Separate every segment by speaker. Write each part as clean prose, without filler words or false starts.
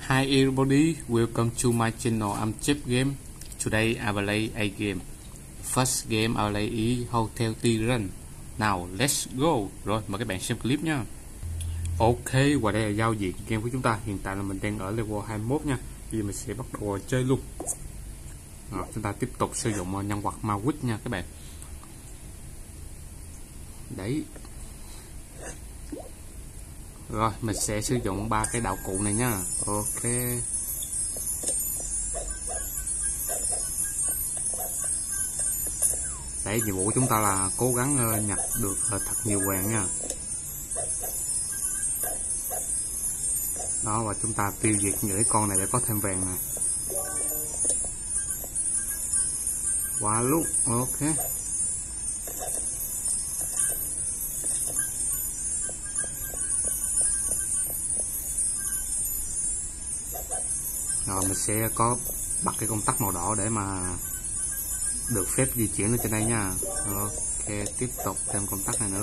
Speaker 1: Hi everybody, welcome to my channel. I'm Chip Game. Today I will play a game. First game I will play is Hotel Tyrann. Now let's go. Rồi mời các bạn xem clip nha. Ok, và đây là giao diện game của chúng ta. Hiện tại là mình đang ở level 21 nha. Bây giờ mình sẽ bắt đầu chơi luôn. Rồi, chúng ta tiếp tục sử dụng nhân vật Mawik nha các bạn. Đấy. Rồi mình sẽ sử dụng 3 cái đạo cụ này nha. Ok. Đấy, nhiệm vụ của chúng ta là cố gắng nhặt được thật nhiều vàng nha. Đó, và chúng ta tiêu diệt những cái con này để có thêm vàng này. Quá luôn. Ok. Rồi mình sẽ có bật cái công tắc màu đỏ để mà được phép di chuyển lên trên đây nha. Ok, tiếp tục thêm công tắc này nữa.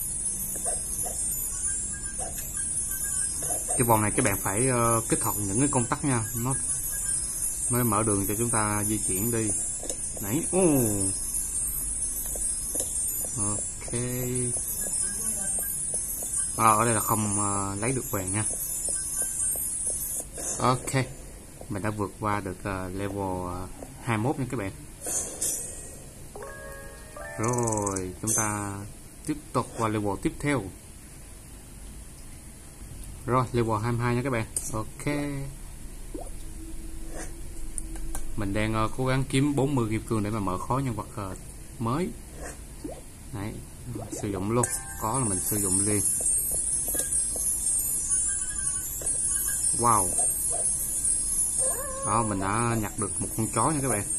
Speaker 1: Cái vòng này các bạn phải kích hoạt những cái công tắc nha, nó mới mở đường cho chúng ta di chuyển đi. Đấy. Ok. Ở đây là không lấy được vàng nha. Ok, mình đã vượt qua được level 21 nha các bạn. Rồi chúng ta tiếp tục qua level tiếp theo. Rồi level 22 nha các bạn. Ok, mình đang cố gắng kiếm 40 kim cương để mà mở khóa nhân vật mới. Đấy, sử dụng luôn, có là mình sử dụng liền. Wow. Đó, mình đã nhặt được một con chó nha các bạn.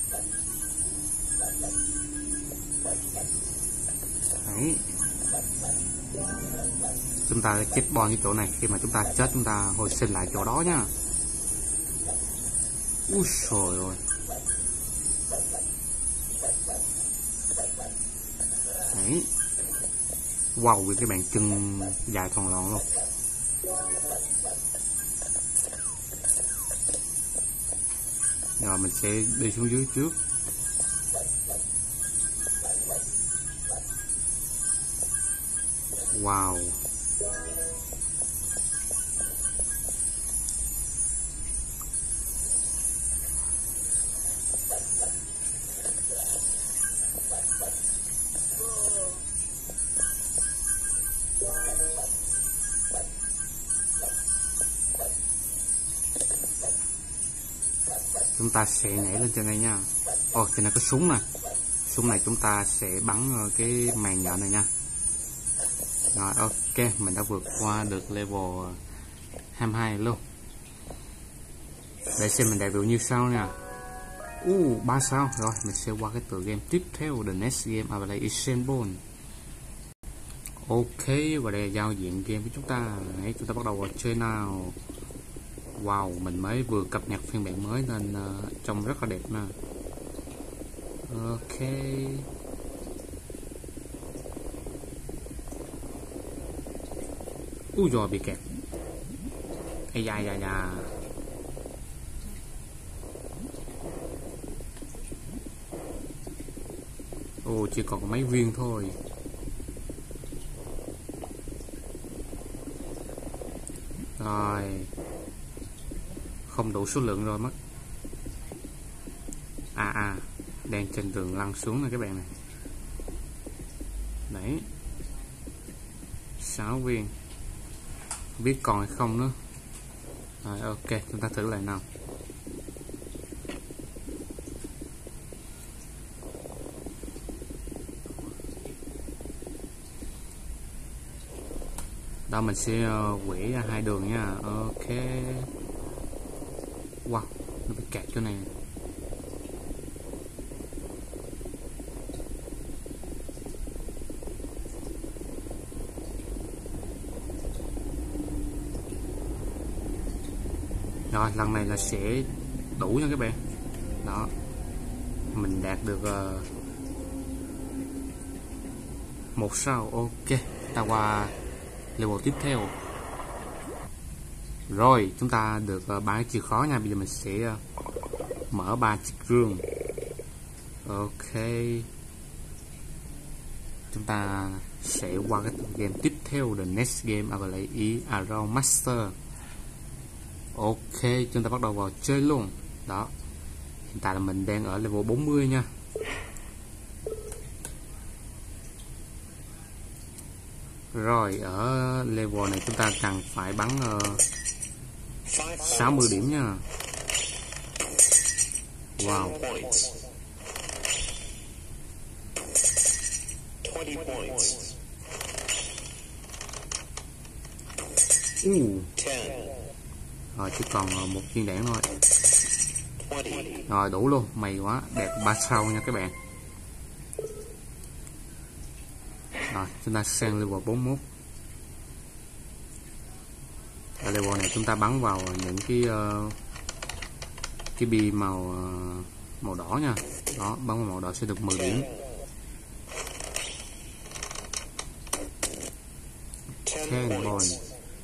Speaker 1: Đấy. Chúng ta chết bon như chỗ này, khi mà chúng ta chết chúng ta hồi sinh lại chỗ đó nha. Úi trời ơi. Đấy. Wow, với cái bàn chân dài thòn lọn luôn. Rồi mình sẽ đi xuống dưới trước. Wow. Chúng ta sẽ nhảy lên trên đây nha. Ồ, trên này có súng nè. Súng này chúng ta sẽ bắn cái màn nhện này nha. Rồi ok, mình đã vượt qua được level 22 luôn. Để xem mình đạt được như sau nha. 3 sao. Rồi mình sẽ qua cái tựa game tiếp theo. The next game I will play is Shenbone. Ok, và đây là giao diện game của chúng ta. Đấy, chúng ta bắt đầu chơi nào. Wow, mình mới vừa cập nhật phiên bản mới nên trông rất là đẹp nè. Ok. Ui rồi bị kẹt. Ây da da da. Ồ, chỉ còn mấy viên thôi. Rồi. Không đủ số lượng rồi mất. Đang trên đường lăn xuống nè các bạn này. Đấy. 6 viên. Không biết còn hay không nữa. Rồi ok, chúng ta thử lại nào. Đó, mình sẽ quẻ ra 2 đường nha. Ok. Wow, nó bị kẹt chỗ này. Rồi lần này là sẽ đủ nha các bạn. Đó, mình đạt được 1 sao. Ok, ta qua level tiếp theo. Rồi chúng ta được 3 cái chìa khóa nha. Bây giờ mình sẽ mở 3 chiếc gương. Ok, chúng ta sẽ qua cái game tiếp theo, the next game I will play Around Master. Ok, chúng ta bắt đầu vào chơi luôn. Đó, hiện tại là mình đang ở level 40 nha. Rồi ở level này chúng ta cần phải bắn 60 điểm nha. Wow.
Speaker 2: 20 points.
Speaker 1: 10.
Speaker 2: 10.
Speaker 1: Rồi chỉ còn một viên đạn thôi.
Speaker 2: 20.
Speaker 1: Rồi đủ luôn, may quá, đẹp 3 sao nha các bạn. Rồi chúng ta sang level 41. Ở level này chúng ta bắn vào những cái bi màu đỏ nha. Đó, bắn vào màu đỏ sẽ được 10 điểm. 10 points.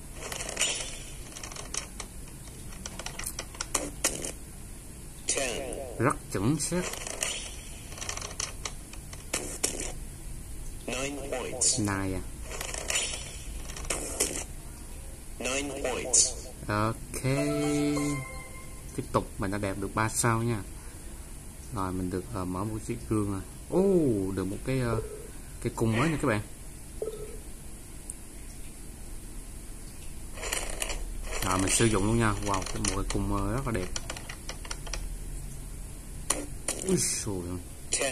Speaker 1: Rất chuẩn xác.
Speaker 2: 9 points.
Speaker 1: Này à.
Speaker 2: 9 points.
Speaker 1: Ok, tiếp tục mình đã đạt được 3 sao nha. Rồi mình được mở một chiếc gương rồi. Được một cái cung mới nha các bạn. Rồi mình sử dụng luôn nha. Wow, một cái cung rất là đẹp. Ui xùi.
Speaker 2: 10.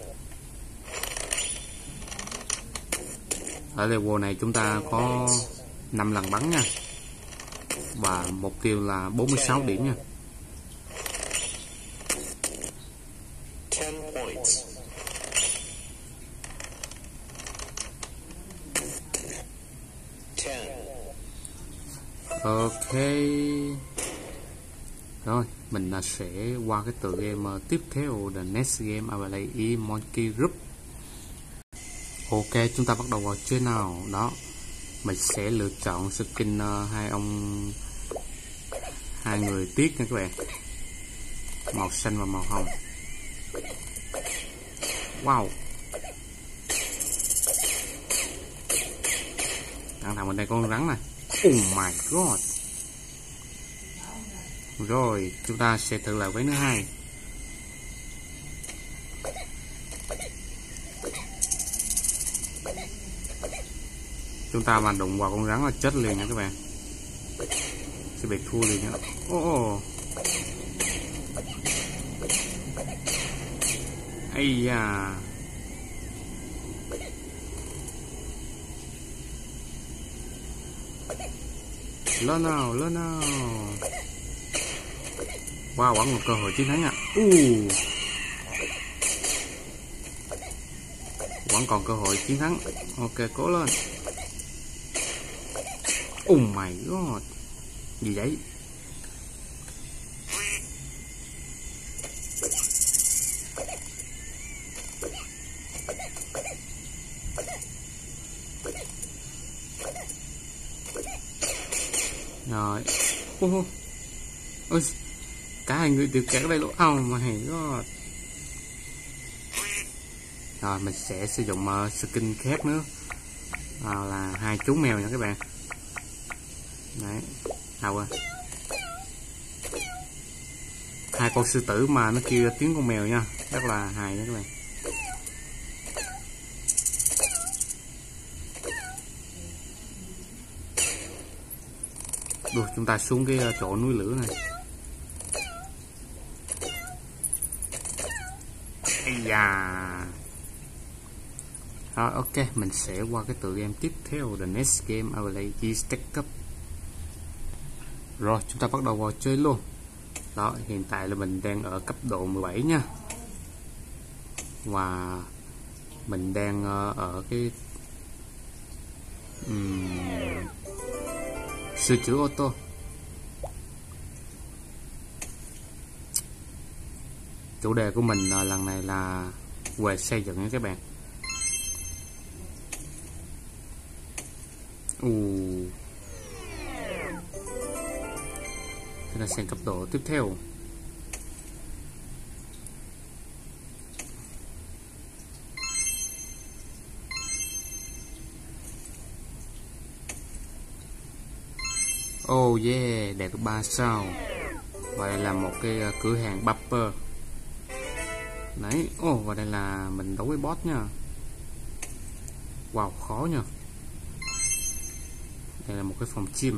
Speaker 1: Ở level này chúng ta có 5 lần bắn nha. Và mục tiêu là 46 điểm nha.
Speaker 2: 10 points. 10.
Speaker 1: Ok. Rồi mình sẽ qua cái tựa game tiếp theo, the next game I will play Monkey Group. Ok, chúng ta bắt đầu vào chơi nào. Đó, mình sẽ lựa chọn skin hai người tiếc nha các bạn, màu xanh và màu hồng. Wow, đang thằng mình đây con rắn này. Oh my god. Rồi chúng ta sẽ thử lại với thứ hai. Chúng ta mà đụng vào con rắn là chết liền nha các bạn, sẽ bị thua liền nha. Ây da. Lên nào. Wow, vẫn một cơ hội chiến thắng ạ. Vẫn còn cơ hội chiến thắng. Ok, cố lên. Oh my god. Gì vậy? Rồi. Ôi, cả hai người đều kẹt ở đây luôn. Oh my god. Rồi mình sẽ sử dụng skin khác nữa, là hai chú mèo nha các bạn. Đấy, hai con sư tử mà nó kêu tiếng con mèo nha, rất là hài nha các bạn. Được, chúng ta xuống cái chỗ núi lửa này. Ây da. Rồi ok, mình sẽ qua cái tựa game tiếp theo, the next game I will play Stack Up. Rồi chúng ta bắt đầu vào chơi luôn. Đó, hiện tại là mình đang ở cấp độ 17 nha. Và mình đang ở cái sửa chữa ô tô. Chủ đề của mình lần này là về xây dựng nha các bạn. Chúng ta sang cấp độ tiếp theo. Oh yeah, đạt được 3 sao. Và đây là một cái cửa hàng bumper. Đấy, và đây là mình đấu với boss nha. Wow, khó nha. Đây là một cái phòng gym.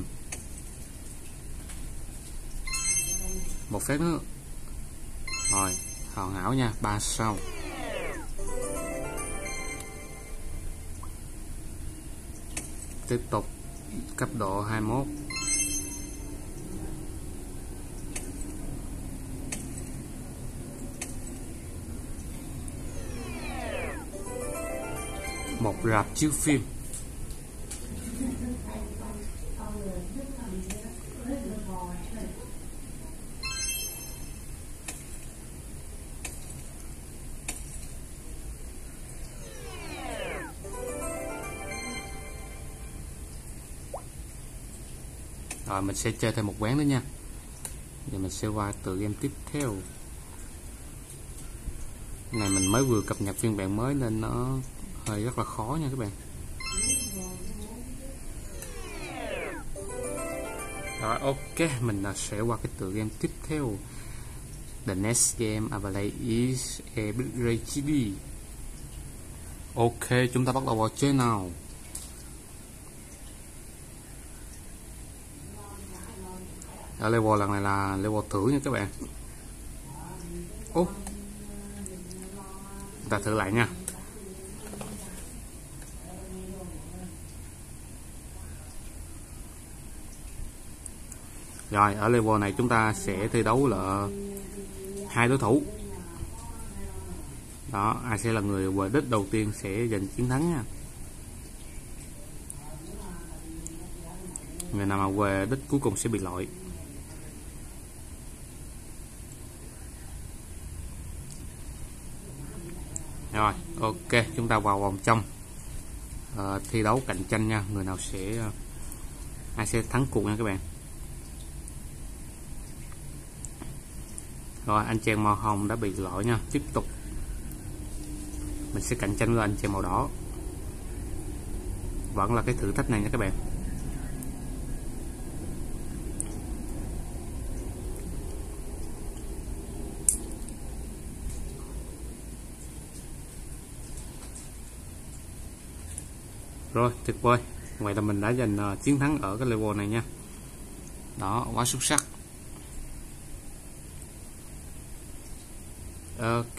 Speaker 1: Một phép nữa. Rồi, hoàn hảo nha, 3 sao. Tiếp tục cấp độ 21. Một rạp chiếu phim. Rồi mình sẽ chơi thêm một ván nữa nha. Giờ mình sẽ qua tựa game tiếp theo. Này mình mới vừa cập nhật phiên bản mới nên nó hơi rất là khó nha các bạn. Rồi ok, mình sẽ qua cái tựa game tiếp theo. The next game I play is a BitRayGB. Ok, chúng ta bắt đầu vào chơi nào. Ở level lần này là level thử nha các bạn. Ta thử lại nha. Rồi ở level này chúng ta sẽ thi đấu là 2 đối thủ. Đó, ai sẽ là người về đích đầu tiên sẽ giành chiến thắng nha. Người nào mà về đích cuối cùng sẽ bị loại. Rồi ok, chúng ta vào vòng trong thi đấu cạnh tranh nha. Người nào sẽ ai sẽ thắng cuộc nha các bạn. Rồi anh chàng màu hồng đã bị loại nha. Tiếp tục mình sẽ cạnh tranh với anh chàng màu đỏ. Vẫn là cái thử thách này nha các bạn. Rồi tuyệt vời. Vậy là mình đã giành chiến thắng ở cái level này nha. Đó, quá xuất sắc. Ok,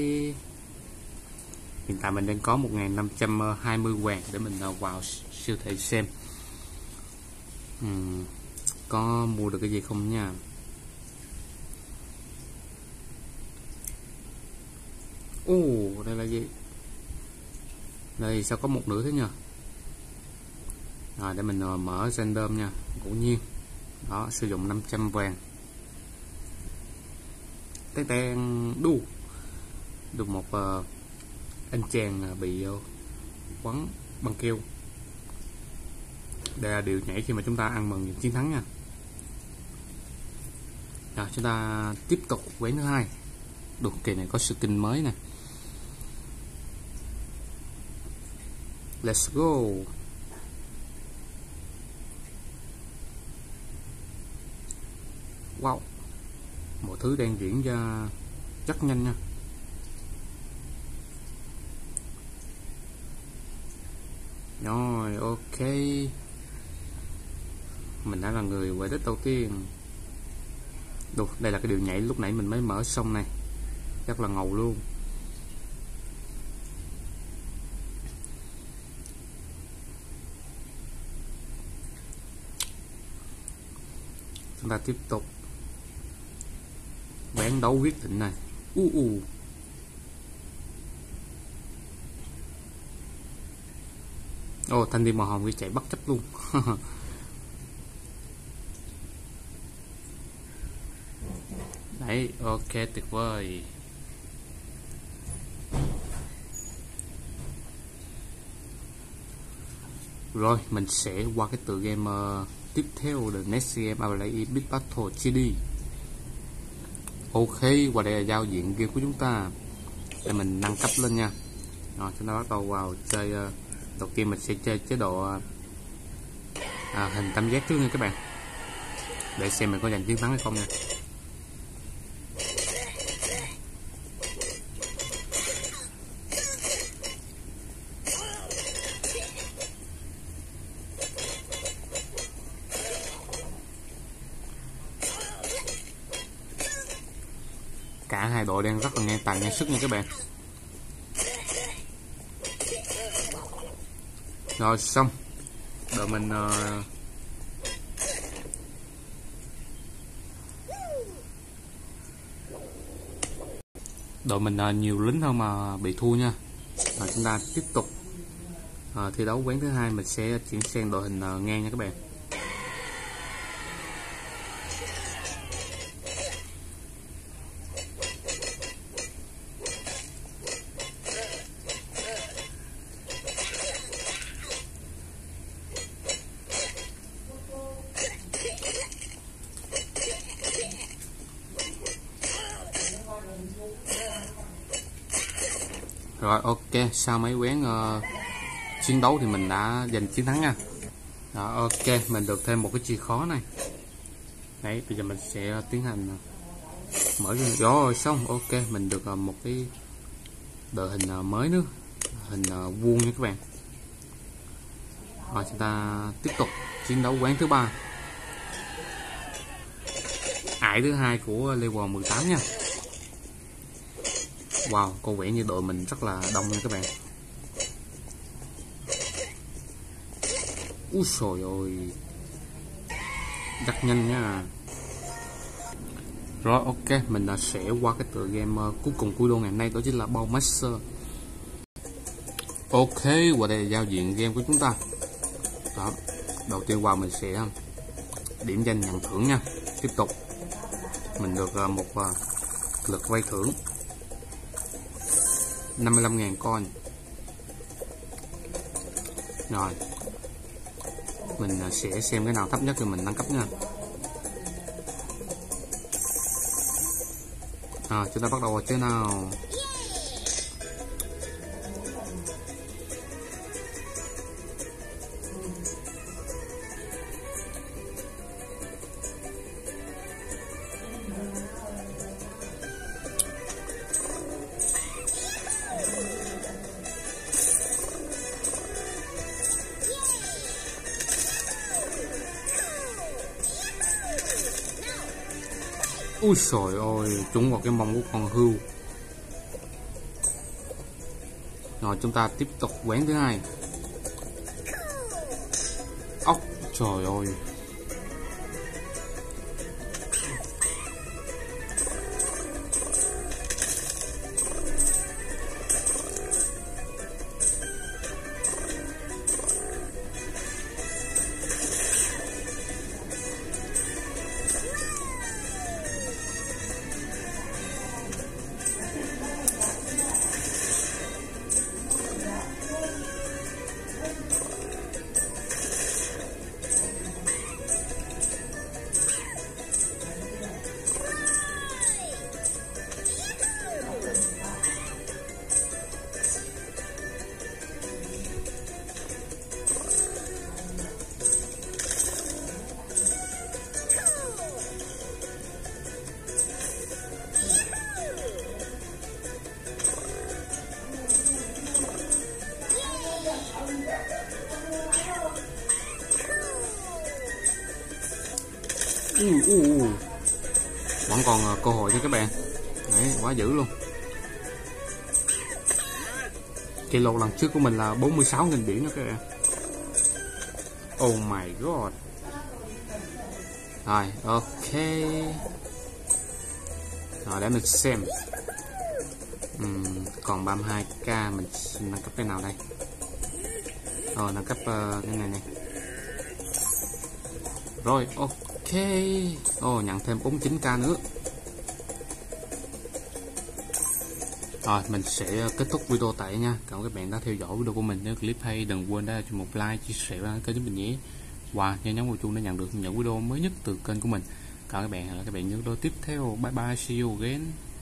Speaker 1: hiện tại mình đang có 1520 vàng để mình vào siêu thị xem có mua được cái gì không nha. Đây là gì? Đây sao có một nửa thế nhờ? Rồi để mình mở random nha. Ngẫu nhiên. Đó, sử dụng 500 vàng. Tên đu được một anh chàng bị quấn băng keo. Đây là điều nhảy khi mà chúng ta ăn mừng những chiến thắng nha. Rồi chúng ta tiếp tục ván thứ hai. Được, kỳ này có skin mới nè. Let's go. Wow, mọi thứ đang diễn ra rất nhanh nha. Rồi ok, mình đã là người về đích đầu tiên. Được, đây là cái điều nhảy lúc nãy mình mới mở xong này, rất là ngầu luôn. Chúng ta tiếp tục ván đấu quyết định này. Thanh niên màu hồng kia chạy bất chấp luôn. Đấy, ok, tuyệt vời. Rồi mình sẽ qua cái tựa game tiếp theo the next game I will play Big Battle GD. Ok, và đây là giao diện game của chúng ta để mình nâng cấp lên nha. Rồi chúng ta bắt đầu vào chơi. Đầu tiên mình sẽ chơi chế độ hình tam giác trước nha các bạn, để xem mình có giành chiến thắng hay không nha. Cả hai đội đang rất là ngang tàn ngang sức nha các bạn. Rồi xong, đội mình nhiều lính hơn mà bị thua nha. Rồi chúng ta tiếp tục thi đấu ván thứ hai, mình sẽ chuyển sang đội hình ngang nha các bạn. Rồi ok, sau mấy ván chiến đấu thì mình đã giành chiến thắng nha. Rồi ok, mình được thêm một cái chìa khóa này. Đấy, bây giờ mình sẽ tiến hành mở ra. Rồi xong, ok, mình được một cái đội hình mới nữa, hình vuông nha các bạn. Rồi chúng ta tiếp tục chiến đấu ván thứ ba, ải thứ hai của level 18 nha. Wow, có vẻ như đội mình rất là đông nha các bạn. Úi trời ơi, rất nhanh nha. Rồi ok, mình sẽ qua cái tựa game cuối cùng của video ngày hôm nay, đó chính là Bowmaster. Ok, và đây là giao diện game của chúng ta. Đó, đầu tiên vào mình sẽ điểm danh nhận thưởng nha. Tiếp tục mình được một lượt vay thưởng 55.000 coin. Rồi mình sẽ xem cái nào thấp nhất thì mình nâng cấp nha. Chúng ta bắt đầu vào chơi nào. Ui trời ơi, trúng vào cái mông của con hươu. Rồi chúng ta tiếp tục ván thứ hai. Ốc trời ơi. Vẫn còn cơ hội nha các bạn. Đấy, quá dữ luôn. Kỷ lục lần trước của mình là 46.000 điểm đó các bạn. Oh my god. Rồi ok. Rồi để mình xem. Còn 32k, mình nâng cấp cái nào đây? Rồi nâng cấp cái này này. Rồi ok. Nhận thêm 49k nữa. Rồi mình sẽ kết thúc video tại nha. Cảm ơn các bạn đã theo dõi video của mình. Nếu clip hay đừng quên để cho một like, chia sẻ và kênh giúp mình nhé. và nhớ nhấn vào chuông để nhận được những video mới nhất từ kênh của mình. Còn các bạn là các bạn nhớ đôi tiếp theo. Bye bye, see you again.